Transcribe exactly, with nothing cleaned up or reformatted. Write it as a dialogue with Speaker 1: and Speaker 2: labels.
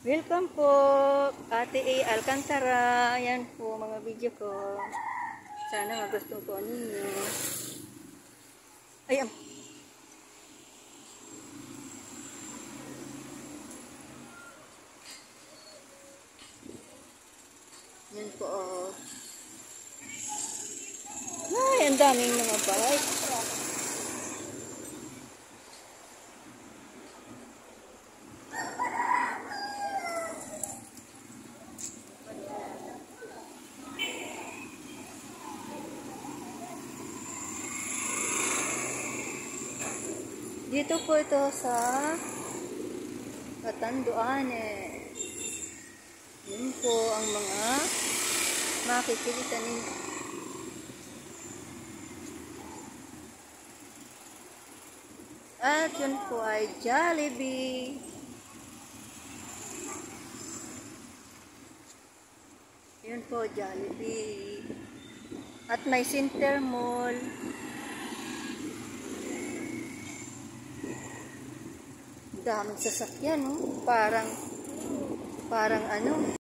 Speaker 1: Welcome po, Ate A. Alcantara. Yan po mga video ko. Sana magustuhan po ninyo. Ay, am- yan po. Oh. Ay, ang daming mga bike. Dito po ito sa Catanduane. Yun po ang mga makikita ninyo. At yun po ay Jollibee. Yun po, Jollibee. At may Center Mall. Daming sasakyan, no? Parang, parang ano,